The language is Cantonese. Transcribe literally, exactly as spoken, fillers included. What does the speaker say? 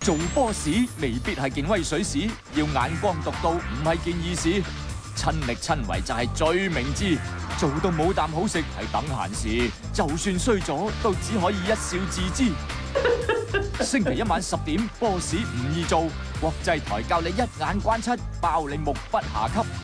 做 boss 未必係件威水史，要眼光獨到唔係件易事。親力親為就係最明智，做到冇啖好食係等閒事，就算衰咗都只可以一笑置之。星期一晚十點 ，boss 唔易做，國際台教你一眼關七，包你目不暇給。